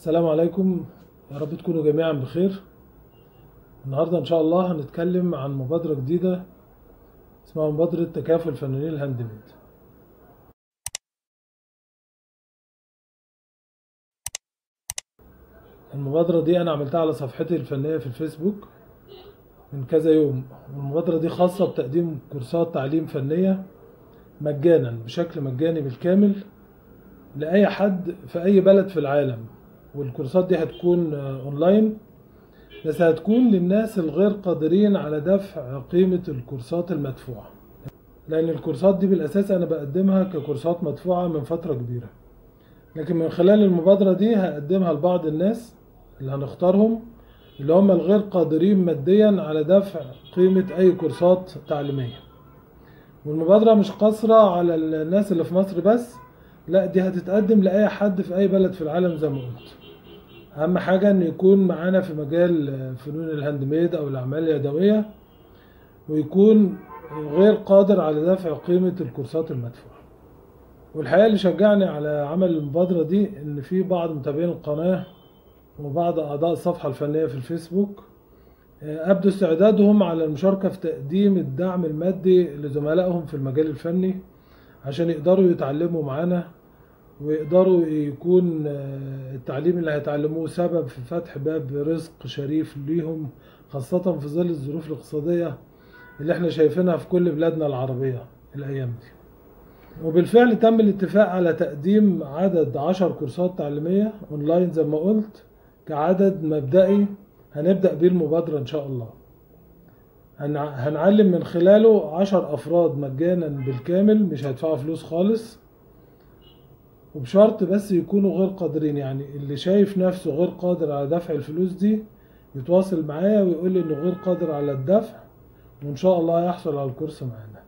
السلام عليكم. يا رب تكونوا جميعا بخير. النهاردة إن شاء الله هنتكلم عن مبادرة جديدة اسمها مبادرة تكافل فنانين الهاند ميد. المبادرة دي أنا عملتها على صفحتي الفنية في الفيسبوك من كذا يوم. المبادرة دي خاصة بتقديم كورسات تعليم فنية مجانا بشكل مجاني بالكامل لأي حد في أي بلد في العالم. والكورسات دي هتكون أونلاين، بس هتكون للناس الغير قادرين على دفع قيمة الكورسات المدفوعة، لأن الكورسات دي بالأساس أنا بقدمها ككورسات مدفوعة من فترة كبيرة. لكن من خلال المبادرة دي هقدمها لبعض الناس اللي هنختارهم، اللي هم الغير قادرين ماديا على دفع قيمة أي كورسات تعليمية. والمبادرة مش قاصرة على الناس اللي في مصر بس، لا دي هتتقدم لأي حد في أي بلد في العالم زي ما قلت. أهم حاجة إن يكون معانا في مجال فنون الهاند ميد أو الأعمال اليدوية، ويكون غير قادر على دفع قيمة الكورسات المدفوعة. والحقيقة اللي شجعني على عمل المبادرة دي إن في بعض متابعين القناة وبعض أعضاء الصفحة الفنية في الفيسبوك أبدوا استعدادهم على المشاركة في تقديم الدعم المادي لزملائهم في المجال الفني عشان يقدروا يتعلموا معانا، ويقدروا يكون التعليم اللي هيتعلموه سبب في فتح باب رزق شريف ليهم، خاصة في ظل الظروف الاقتصادية اللي احنا شايفينها في كل بلادنا العربية الأيام دي. وبالفعل تم الاتفاق على تقديم عدد 10 كورسات تعليمية اونلاين زي ما قلت كعدد مبدئي هنبدأ بيه المبادرة ان شاء الله. هنعلم من خلاله 10 افراد مجانا بالكامل، مش هيدفعوا فلوس خالص، وبشرط بس يكونوا غير قادرين. يعني اللي شايف نفسه غير قادر على دفع الفلوس دي يتواصل معايا ويقول لي انه غير قادر على الدفع، وان شاء الله هيحصل على الكورس معانا.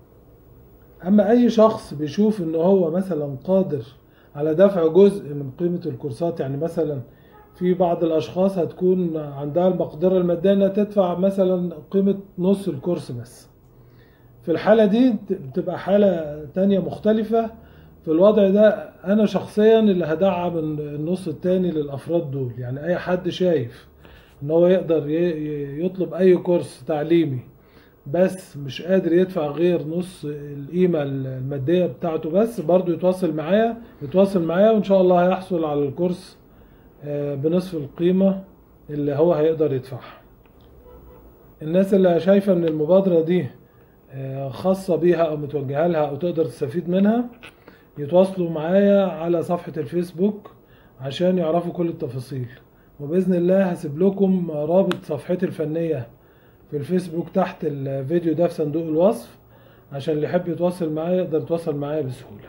اما اي شخص بيشوف ان هو مثلا قادر على دفع جزء من قيمة الكورسات، يعني مثلا في بعض الاشخاص هتكون عندها المقدرة المادية انها تدفع مثلا قيمة نص الكورس بس، في الحالة دي بتبقى حالة تانية مختلفة. في الوضع ده انا شخصيا اللي هدعم النص التاني للافراد دول. يعني اي حد شايف ان هو يقدر يطلب اي كورس تعليمي بس مش قادر يدفع غير نص القيمة المادية بتاعته بس، برضو يتواصل معايا وان شاء الله هيحصل على الكورس بنصف القيمة اللي هو هيقدر يدفعها. الناس اللي شايفة ان المبادرة دي خاصة بيها او متوجهة لها او تقدر تستفيد منها يتواصلوا معايا على صفحة الفيسبوك عشان يعرفوا كل التفاصيل. وبإذن الله هسيب لكم رابط صفحتي الفنية في الفيسبوك تحت الفيديو ده في صندوق الوصف، عشان اللي يحب يتواصل معايا يقدر يتواصل معايا بسهولة.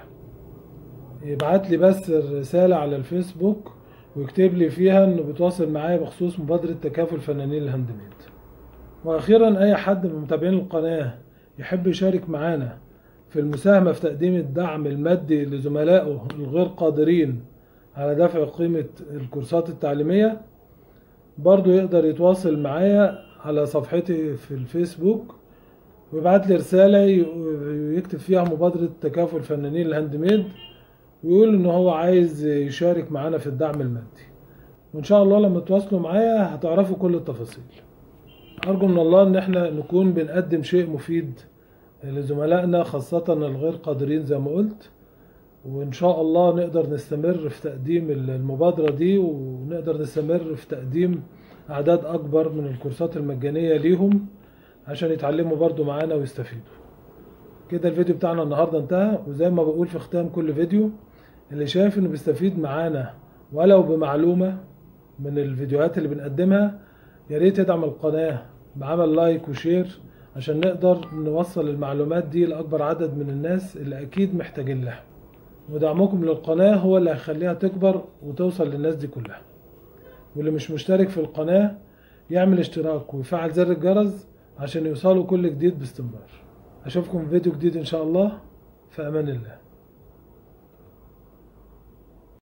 يبعت لي بس رسالة على الفيسبوك ويكتب لي فيها انه بيتواصل معايا بخصوص مبادرة تكافل فنانين الهاند ميد. واخيرا اي حد من متابعين القناة يحب يشارك معانا في المساهمة في تقديم الدعم المادي لزملائه الغير قادرين على دفع قيمة الكورسات التعليمية، برضو يقدر يتواصل معايا على صفحتي في الفيسبوك ويبعت لي رسالة ويكتب فيها مبادرة تكافل فنانين الهاند ميد، ويقول ان هو عايز يشارك معانا في الدعم المادي. وان شاء الله لما تواصلوا معايا هتعرفوا كل التفاصيل. ارجو من الله ان احنا نكون بنقدم شيء مفيد لزملائنا خاصة الغير قادرين زي ما قلت، وإن شاء الله نقدر نستمر في تقديم المبادرة دي، ونقدر نستمر في تقديم أعداد أكبر من الكورسات المجانية ليهم عشان يتعلموا برضو معانا ويستفيدوا. كده الفيديو بتاعنا النهاردة انتهى، وزي ما بقول في ختام كل فيديو، اللي شايف إنه بيستفيد معانا ولو بمعلومة من الفيديوهات اللي بنقدمها ياريت يدعم القناة بعمل لايك وشير عشان نقدر نوصل المعلومات دي لأكبر عدد من الناس اللي أكيد محتاجين لها. ودعمكم للقناة هو اللي هيخليها تكبر وتوصل للناس دي كلها. واللي مش مشترك في القناة يعمل اشتراك ويفعل زر الجرس عشان يوصلوا كل جديد باستمرار. أشوفكم في فيديو جديد إن شاء الله، في أمان الله.